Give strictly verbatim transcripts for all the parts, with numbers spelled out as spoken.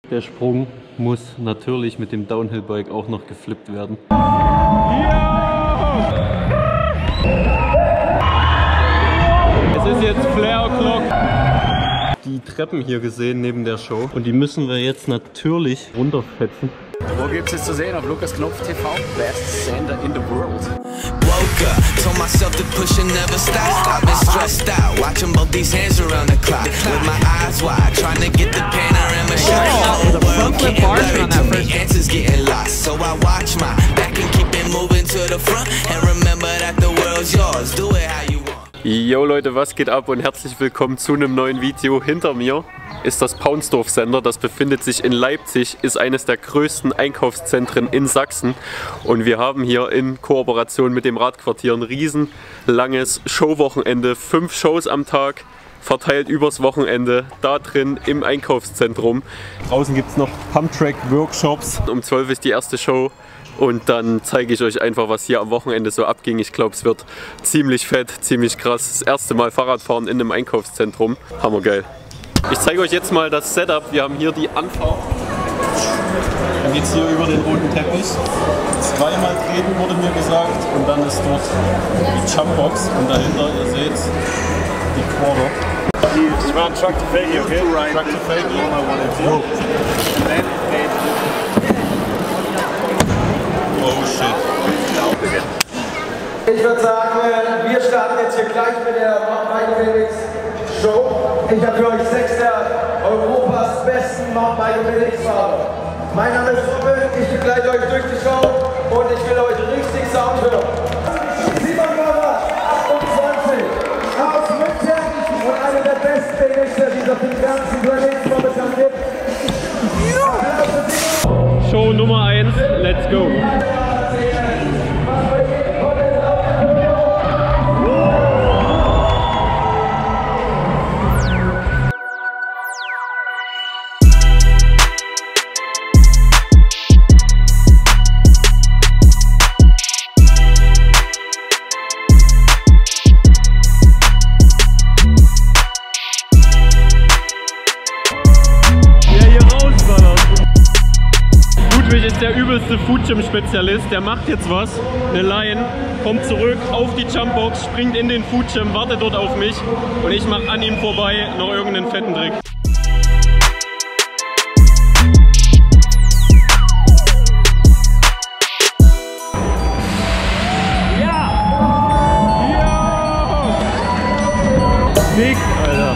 Der Sprung muss natürlich mit dem Downhill-Bike auch noch geflippt werden. Es ist jetzt Flare O'Clock. Die Treppen hier gesehen neben der Show und die müssen wir jetzt natürlich runterfetzen. Wo gibt's es zu sehen? Auf Lukas Knopf T V. Best Sender in the world. Woke up, told myself to push and never stop. I've been stressed out, watching both these hands around the clock. With my eyes wide, trying to get the panorama shot. The whole world getting blurry to me, answers getting lost. So I watch my back and keep it moving to the front. And remember that the world's yours, do it how you want. Yo Leute, was geht ab und herzlich willkommen zu einem neuen Video. Hinter mir ist das Paunsdorf Center, das befindet sich in Leipzig, ist eines der größten Einkaufszentren in Sachsen und wir haben hier in Kooperation mit dem Radquartier ein riesen langes Showwochenende, fünf Shows am Tag, verteilt übers Wochenende, da drin im Einkaufszentrum. Draußen gibt es noch Pumptrack-Workshops, um zwölf ist die erste Show. Und dann zeige ich euch einfach, was hier am Wochenende so abging. Ich glaube, es wird ziemlich fett, ziemlich krass. Das erste Mal Fahrradfahren in einem Einkaufszentrum. Hammergeil. Ich zeige euch jetzt mal das Setup. Wir haben hier die Anfahrt. Dann geht es hier über den roten Teppich. Zweimal treten wurde mir gesagt. Und dann ist dort die Jumpbox. Und dahinter, ihr seht, die Quarter. Just run truck to fakie, okay? Truck to fakie. Oh. Oh shit. Ich würde sagen, wir starten jetzt hier gleich mit der Mountainbike Show. Ich habe für euch sechs der Europas besten Mountainbike Fahrer. Mein Name ist Robin, ich begleite euch durch die Show und ich will euch richtig Sound hören. Simon Maurer, achtundzwanzig, aus München und einer der besten B M Xer, die es auf dem ganzen Planeten momentan gibt. Show Nummer eins, let's go! Ludwig ist der übelste Food-Gym-Spezialist, der macht jetzt was, eine Line, kommt zurück auf die Jumpbox, springt in den Food-Gym, wartet dort auf mich und ich mache an ihm vorbei noch irgendeinen fetten Trick. Ja! Ja! Sick, Alter!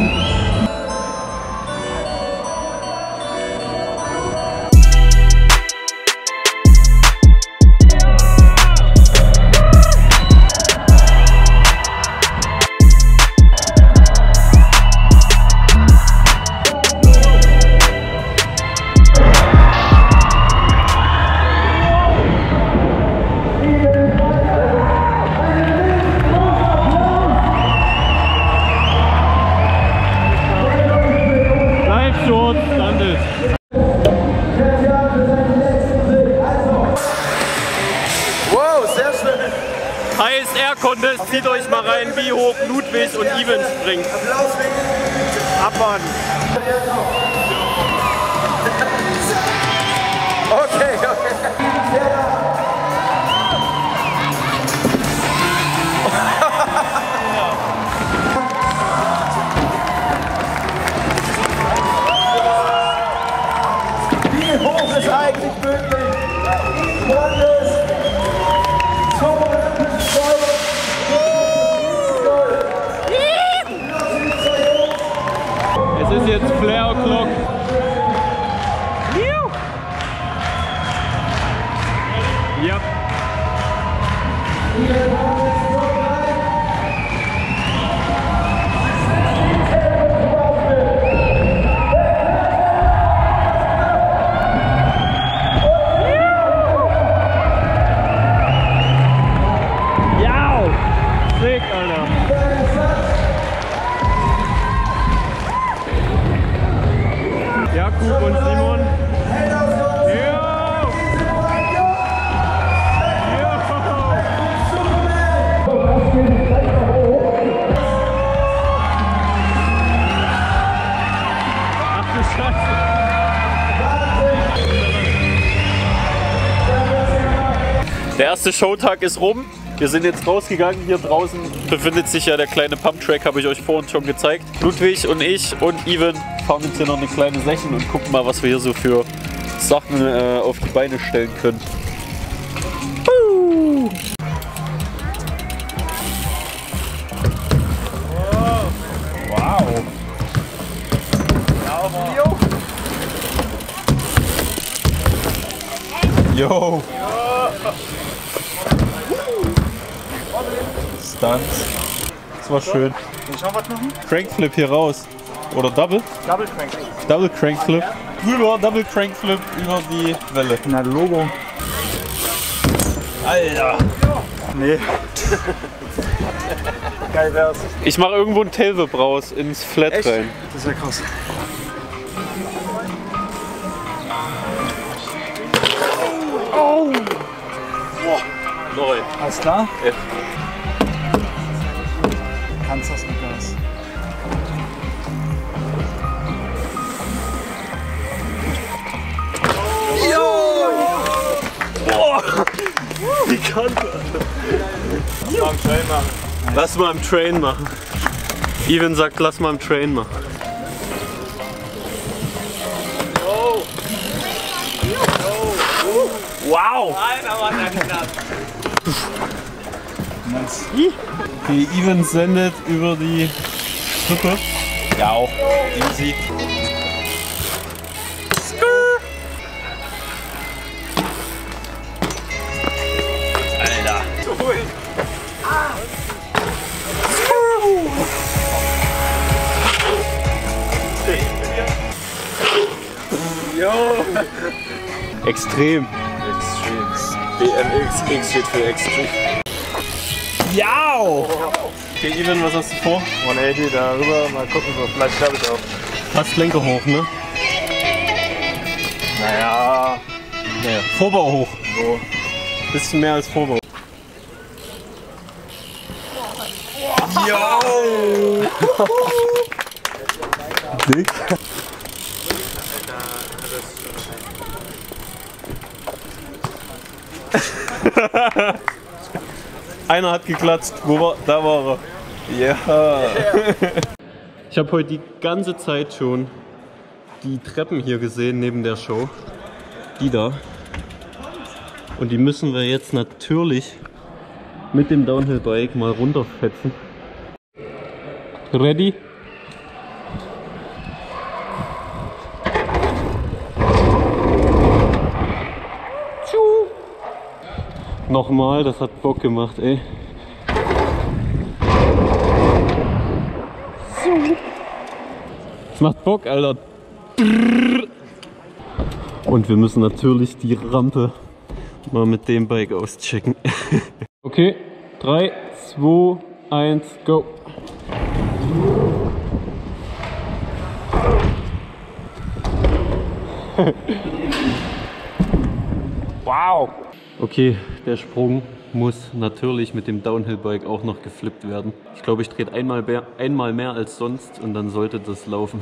Heißt Air Contest, zieht euch mal rein, wie hoch Ludwig und Even springt. Abfahren. Okay, okay. Wie hoch ist eigentlich möglich? Es ist jetzt Flare O'Clock. Ja. Ja. Sick, Alter. Jakub und Simon. Ach du Scheiße. Der erste Showtag ist rum. Wir sind jetzt rausgegangen. Hier draußen befindet sich ja der kleine Pumptrack, habe ich euch vorhin schon gezeigt. Ludwig und ich und Ivan fahren jetzt hier noch eine kleine Session und gucken mal, was wir hier so für Sachen äh, auf die Beine stellen können. Uh. Wow. Yo. Stunts. Das war schön. Ich noch was machen? Crankflip hier raus. Oder Double? Double Crank. Double Crankflip. Drüber, Double Crankflip über die Welle. Na, Logo. Alter. Nee. Geil wär's. Ich mache irgendwo einen Tailwhip raus ins Flat Echt? rein. Das wäre krass. Oh! Boah. Neun. Alles klar? Ja. Kannst das mit Gas. Boah! Wie kann das? Lass mal am Train machen. Lass mal im Train machen. Ivan sagt, lass mal im Train machen. Oh. Oh. Wow! Alter, Mann, der knapp. Nice. Okay, Ivan sendet über die Strippe. Ja, auch easy. Alter. Yo. Extrem. Extremes. B M X, X steht für Extreme. Ja! Okay, Ivan, was hast du vor? hundertachtzig darüber, mal gucken, so vielleicht schaffe ich auch. Fast Lenker hoch, ne? Naja, Naja, Vorbau hoch. so. Bisschen mehr als Vorbau. Yo! Dick. Einer hat geklatscht. Wo war? Da war er. Ja. Yeah. Ich habe heute die ganze Zeit schon die Treppen hier gesehen neben der Show. Die da. Und die müssen wir jetzt natürlich mit dem Downhill-Bike mal runterfetzen. Ready? Nochmal, das hat Bock gemacht, ey. Das macht Bock, Alter. Und wir müssen natürlich die Rampe mal mit dem Bike auschecken. Okay, drei, zwei, eins, go. Wow. Okay, der Sprung muss natürlich mit dem Downhill-Bike auch noch geflippt werden. Ich glaube, ich drehe einmal mehr, einmal mehr als sonst und dann sollte das laufen.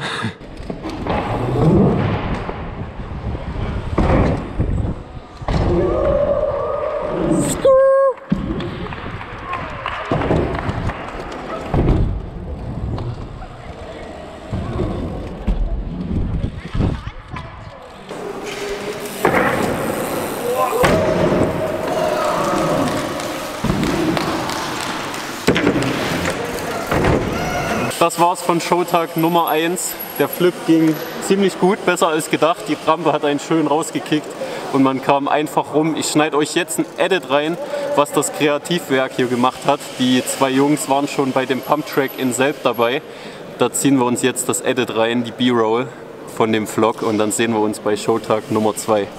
Das war's von Showtag Nummer eins. Der Flip ging ziemlich gut, besser als gedacht. Die Rampe hat einen schön rausgekickt und man kam einfach rum. Ich schneide euch jetzt ein Edit rein, was das Kreativwerk hier gemacht hat. Die zwei Jungs waren schon bei dem Pumptrack in Selb dabei. Da ziehen wir uns jetzt das Edit rein, die B-Roll von dem Vlog, und dann sehen wir uns bei Showtag Nummer zwei.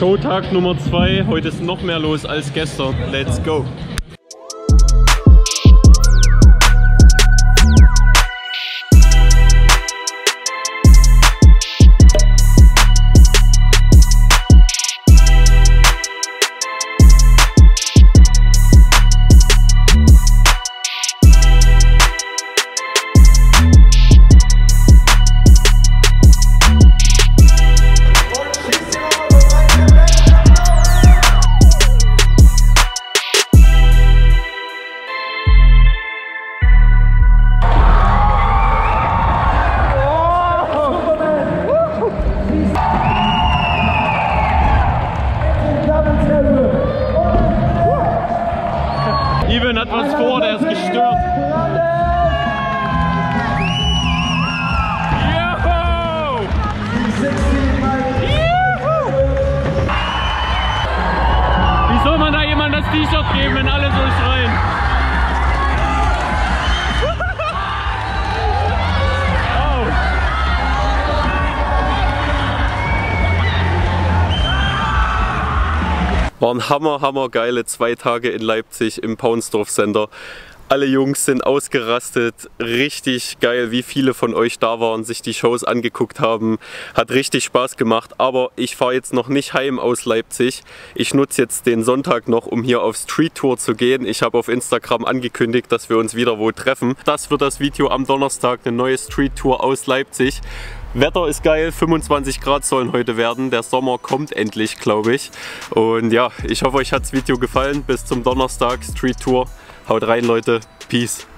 Showtag Nummer zwei. Heute ist noch mehr los als gestern. Let's go! Ivan hat was vor, der ist gestört. Juhu! Juhu! Wie soll man da jemandem das T-Shirt geben, wenn alle so schreien? Waren hammer, hammer geile zwei Tage in Leipzig im Paunsdorf Center. Alle Jungs sind ausgerastet, richtig geil, wie viele von euch da waren, sich die Shows angeguckt haben. Hat richtig Spaß gemacht, aber ich fahre jetzt noch nicht heim aus Leipzig. Ich nutze jetzt den Sonntag noch, um hier auf Street Tour zu gehen. Ich habe auf Instagram angekündigt, dass wir uns wieder wo treffen. Das wird das Video am Donnerstag, eine neue Street Tour aus Leipzig. Wetter ist geil, fünfundzwanzig Grad sollen heute werden. Der Sommer kommt endlich, glaube ich. Und ja, ich hoffe, euch hat das Video gefallen. Bis zum Donnerstag, Street Tour. Haut rein, Leute. Peace.